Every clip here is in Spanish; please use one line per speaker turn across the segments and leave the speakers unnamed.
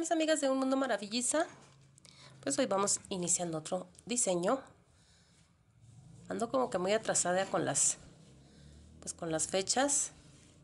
mis amigas de Un Mundo Maravilliza, pues hoy vamos iniciando otro diseño. Ando como que muy atrasada con las fechas,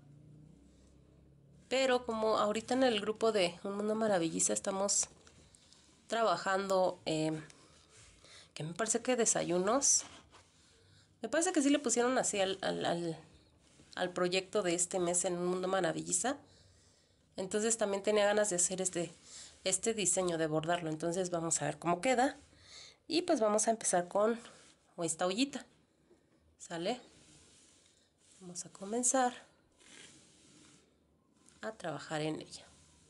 pero como ahorita en el grupo de Un Mundo Maravilliza estamos trabajando, que me parece que desayunos, me parece que sí le pusieron así al proyecto de este mes en Un Mundo Maravilliza. Entonces también tenía ganas de hacer este diseño, de bordarlo. Entonces vamos a ver cómo queda. Y pues vamos a empezar con esta ollita. ¿Sale? Vamos a comenzar a trabajar en ella.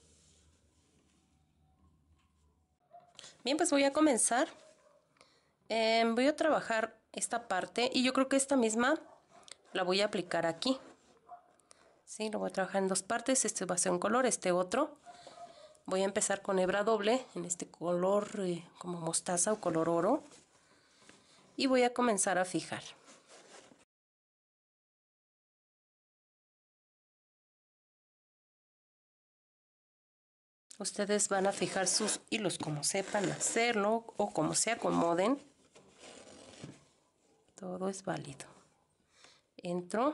Bien, pues voy a comenzar. Voy a trabajar esta parte y yo creo que esta misma la voy a aplicar aquí. Sí, lo voy a trabajar en dos partes. Este va a ser un color, este otro. Voy a empezar con hebra doble en este color como mostaza o color oro. Y voy a comenzar a fijar. Ustedes van a fijar sus hilos como sepan hacerlo o como se acomoden. Todo es válido. Entro.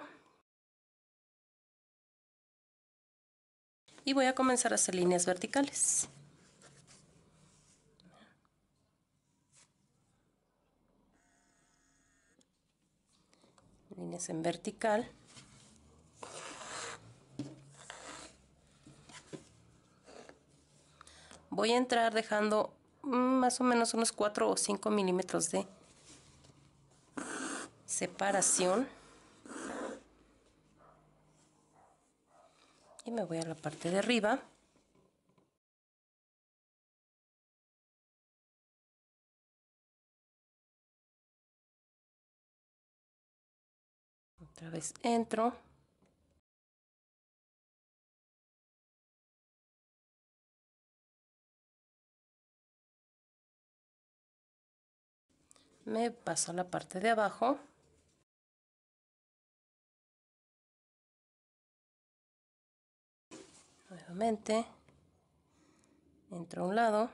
Y voy a comenzar a hacer líneas verticales. Líneas en vertical. Voy a entrar dejando más o menos unos 4 o 5 milímetros de separación. Y me voy a la parte de arriba. Otra vez entro. Me paso a la parte de abajo. Nuevamente. Entro a un lado.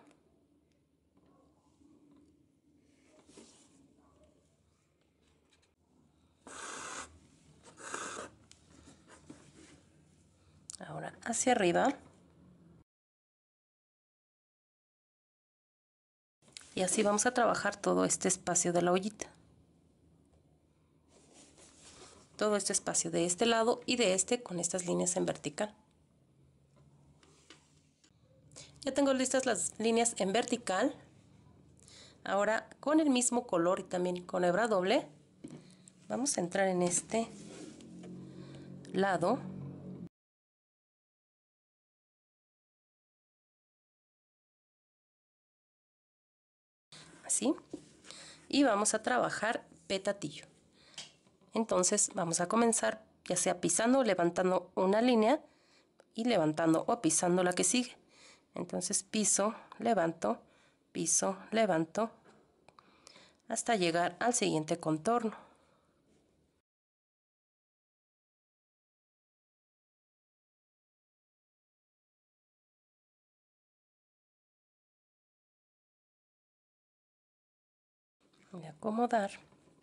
Ahora hacia arriba. Y así vamos a trabajar todo este espacio de la ollita. Todo este espacio de este lado y de este con estas líneas en vertical. Ya tengo listas las líneas en vertical. Ahora con el mismo color y también con hebra doble vamos a entrar en este lado. Así. Y vamos a trabajar petatillo. Entonces vamos a comenzar ya sea pisando o levantando una línea y levantando o pisando la que sigue. Entonces piso, levanto, hasta llegar al siguiente contorno. Voy a acomodar.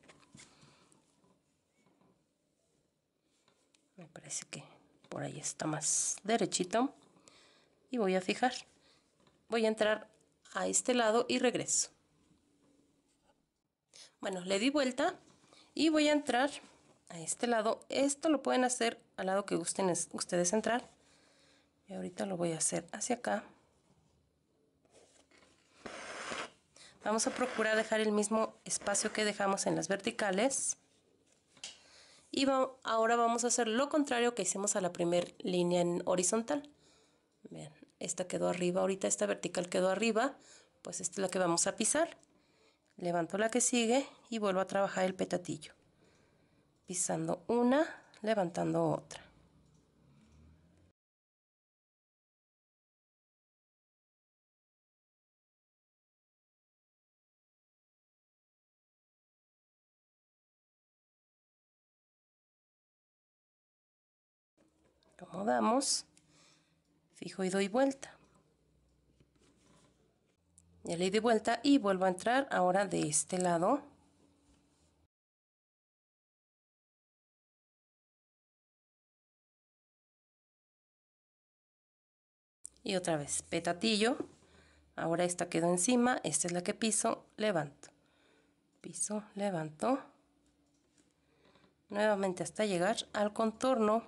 Me parece que por ahí está más derechito. Y voy a fijar. Voy a entrar a este lado y regreso. Bueno, le di vuelta y voy a entrar a este lado. Esto lo pueden hacer al lado que gusten ustedes entrar. Y ahorita lo voy a hacer hacia acá. Vamos a procurar dejar el mismo espacio que dejamos en las verticales. Y ahora vamos a hacer lo contrario que hicimos a la primera línea en horizontal. Vean, esta quedó arriba, ahorita esta vertical quedó arriba, pues esta es la que vamos a pisar. Levanto la que sigue y vuelvo a trabajar el petatillo. Pisando una, levantando otra. Acomodamos, fijo y doy vuelta. Ya le di vuelta y vuelvo a entrar ahora de este lado. Y otra vez, petatillo. Ahora esta quedó encima, esta es la que piso, levanto. Piso, levanto. Nuevamente hasta llegar al contorno.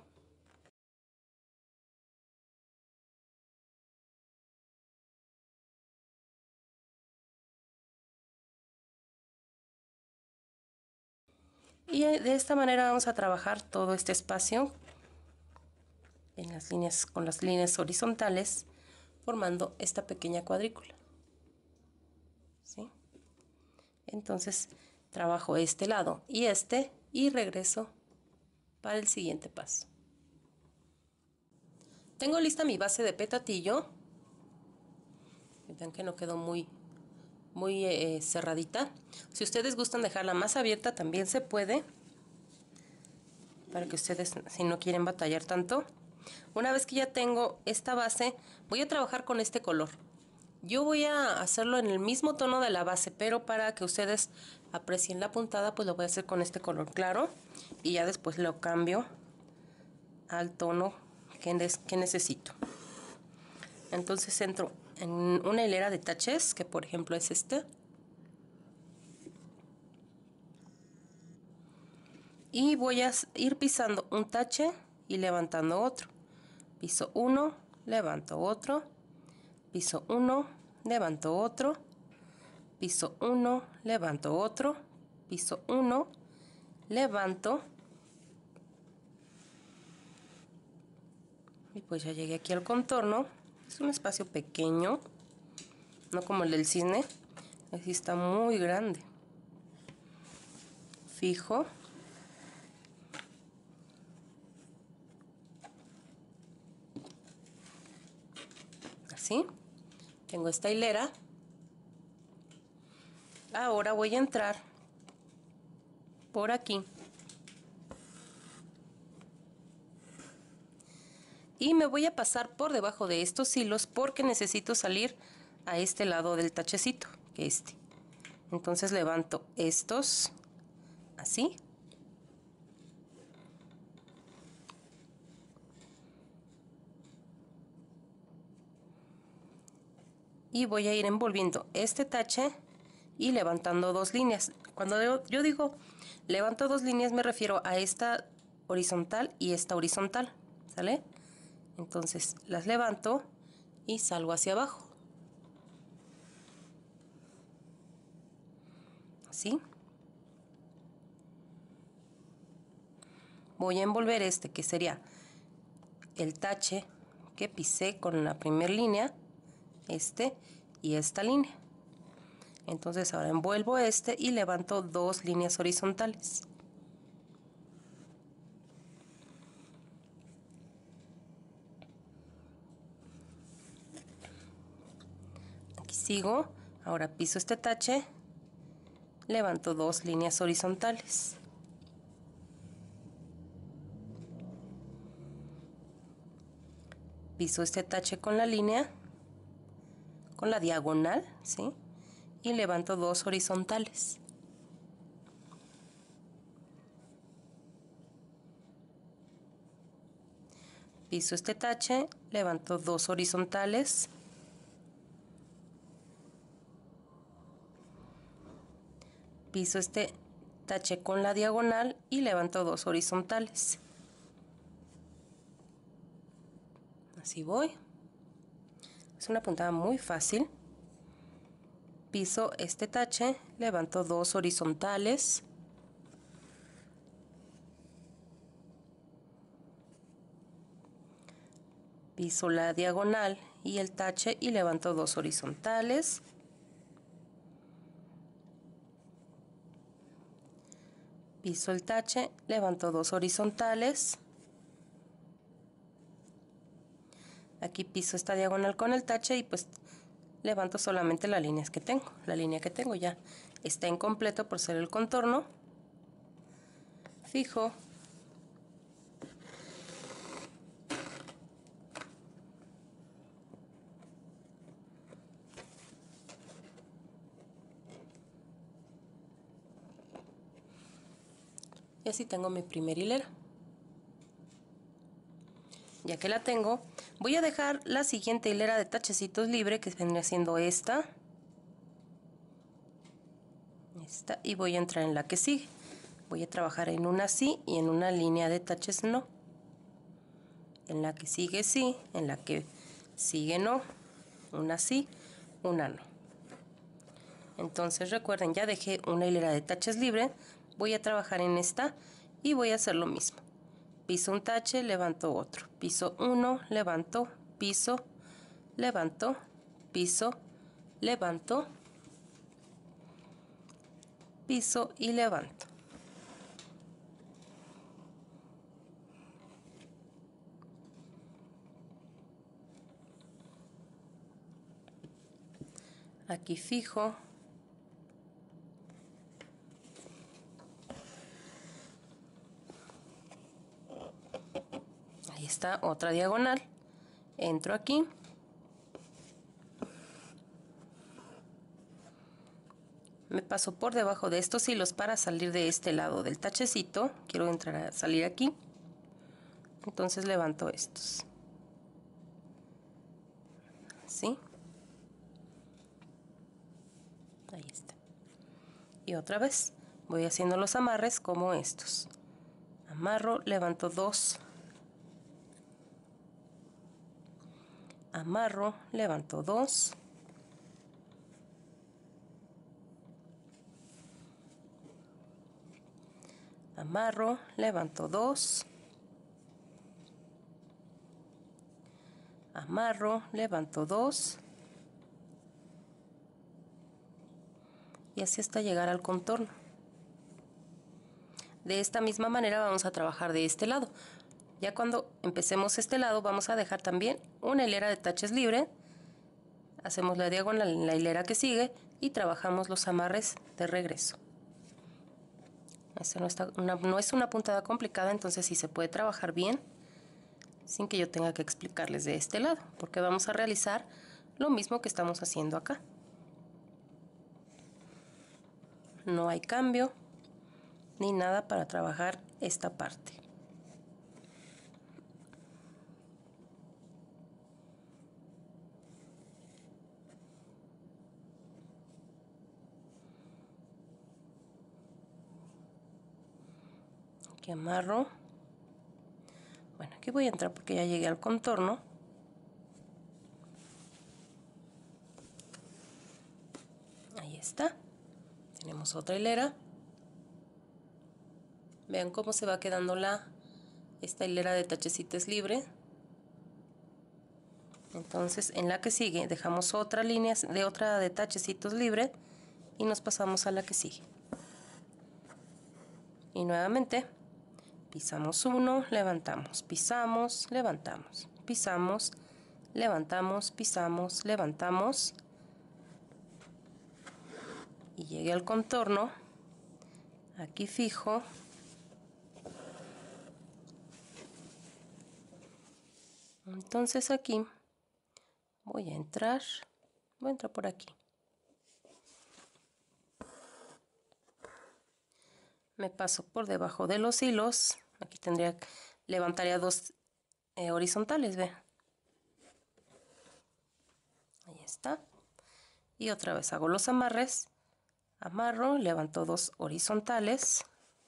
Y de esta manera vamos a trabajar todo este espacio en las líneas, con las líneas horizontales, formando esta pequeña cuadrícula. ¿Sí? Entonces trabajo este lado y regreso para el siguiente paso. Tengo lista mi base de petatillo. Vean que no quedó muy cerradita. Si ustedes gustan dejarla más abierta también se puede, para que ustedes, si no quieren batallar tanto. Una vez que ya tengo esta base, voy a trabajar con este color. Yo voy a hacerlo en el mismo tono de la base, pero para que ustedes aprecien la puntada, pues lo voy a hacer con este color claro y ya después lo cambio al tono que necesito. Entonces entro en una hilera de taches, que por ejemplo es este. Y voy a ir pisando un tache y levantando otro. Piso uno, levanto otro. Piso 1, levanto otro. Piso 1, levanto otro. Piso 1, levanto. Y pues ya llegué aquí al contorno. Es un espacio pequeño, no como el del cisne. Así está muy grande. Fijo. Así. Tengo esta hilera. Ahora voy a entrar por aquí. Y me voy a pasar por debajo de estos hilos porque necesito salir a este lado del tachecito, que es este. Entonces levanto estos así. Y voy a ir envolviendo este tache y levantando dos líneas. Cuando yo digo levanto dos líneas me refiero a esta horizontal y esta horizontal, ¿sale? Entonces las levanto y salgo hacia abajo. Así. Voy a envolver este que sería el tache que pisé con la primera línea, este y esta línea. Entonces ahora envuelvo este y levanto dos líneas horizontales. Aquí sigo, ahora piso este tache, levanto dos líneas horizontales. Piso este tache con la línea, con la diagonal, ¿sí? Y levanto dos horizontales. Piso este tache, levanto dos horizontales. Piso este tache con la diagonal y levanto dos horizontales. Así voy. Es una puntada muy fácil. Piso este tache, levanto dos horizontales. Piso la diagonal y el tache y levanto dos horizontales. Piso el tache, levanto dos horizontales. Aquí piso esta diagonal con el tache y pues levanto solamente las líneas que tengo. La línea que tengo ya está incompleto por ser el contorno. Fijo. Y así tengo mi primera hilera. Ya que la tengo, voy a dejar la siguiente hilera de tachecitos libre, que vendría siendo esta, y voy a entrar en la que sigue. Voy a trabajar en una sí y en una línea de taches no. En la que sigue sí, en la que sigue no, una sí, una no. Entonces recuerden, ya dejé una hilera de taches libre, voy a trabajar en esta y voy a hacer lo mismo. Piso un tache, levanto otro, piso uno, levanto, piso, levanto, piso, levanto, piso y levanto. Aquí fijo. Ahí está otra diagonal. Entro aquí. Me paso por debajo de estos hilos para salir de este lado del tachecito. Quiero entrar a salir aquí. Entonces levanto estos. ¿Sí? Ahí está. Y otra vez voy haciendo los amarres como estos. Amarro, levanto dos. Amarro, levanto dos. Amarro, levanto dos. Amarro, levanto dos. Y así hasta llegar al contorno. De esta misma manera vamos a trabajar de este lado. Ya cuando empecemos este lado vamos a dejar también una hilera de taches libre. Hacemos la diagonal en la hilera que sigue y trabajamos los amarres de regreso. Esta no es una puntada complicada, entonces sí se puede trabajar bien sin que yo tenga que explicarles de este lado, porque vamos a realizar lo mismo que estamos haciendo acá. No hay cambio ni nada para trabajar esta parte. Aquí amarro. Bueno, aquí voy a entrar porque ya llegué al contorno. Ahí está. Tenemos otra hilera. Vean cómo se va quedando esta hilera de tachecitos libre. Entonces en la que sigue dejamos otra línea de tachecitos libre y nos pasamos a la que sigue. Y nuevamente pisamos uno, levantamos, pisamos, levantamos, pisamos, levantamos, pisamos, levantamos. Y llegué al contorno. Aquí fijo. Entonces aquí voy a entrar por aquí. Me paso por debajo de los hilos. Aquí levantaría dos horizontales, ve. Ahí está. Y otra vez hago los amarres. Amarro, levanto dos horizontales.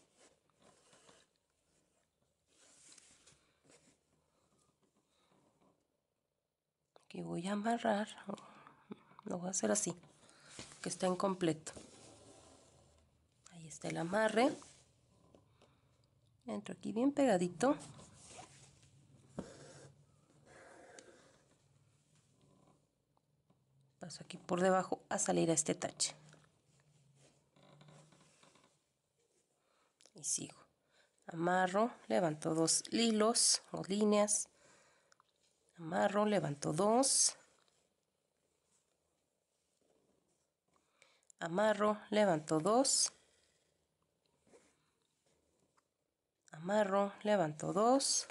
Aquí voy a amarrar. Lo voy a hacer así, que está incompleto. Ahí está el amarre. Entro aquí bien pegadito. Paso aquí por debajo a salir a este tache. Y sigo. Amarro, levanto dos hilos o líneas. Amarro, levanto dos. Amarro, levanto dos. Amarro, levanto dos.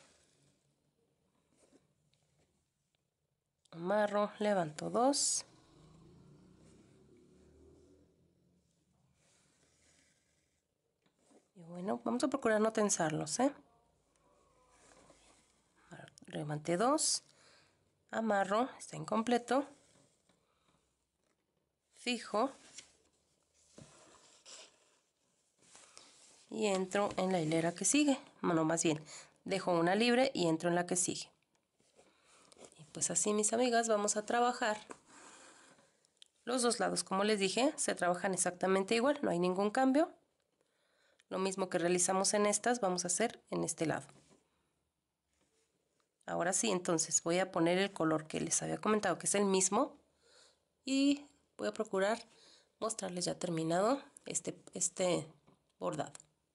Amarro, levanto dos. Y Bueno, vamos a procurar no tensarlos, ¿eh? Remate 2, amarro, está incompleto, fijo y entro en la hilera que sigue. Bueno, más bien, dejo una libre y entro en la que sigue. Y pues así, mis amigas, vamos a trabajar los dos lados. Como les dije, se trabajan exactamente igual, no hay ningún cambio. Lo mismo que realizamos en estas, vamos a hacer en este lado. Ahora sí, entonces voy a poner el color que les había comentado, que es el mismo. Y voy a procurar mostrarles ya terminado este bordado.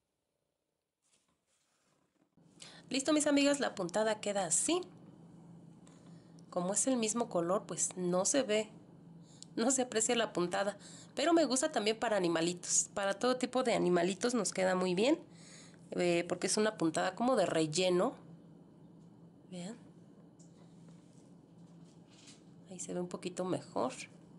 Listo, mis amigas, la puntada queda así. Como es el mismo color, pues no se ve, no se aprecia la puntada. Pero me gusta también para animalitos. Para todo tipo de animalitos nos queda muy bien. Porque es una puntada como de relleno. Vean. Ahí se ve un poquito mejor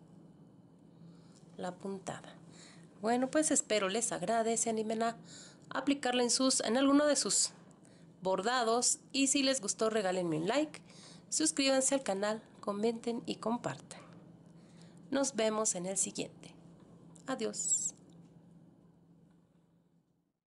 la puntada. Bueno, pues espero les agrade, se animen a aplicarla en alguno de sus bordados. Y si les gustó, regálenme un like, suscríbanse al canal, comenten y compartan. Nos vemos en el siguiente. Adiós.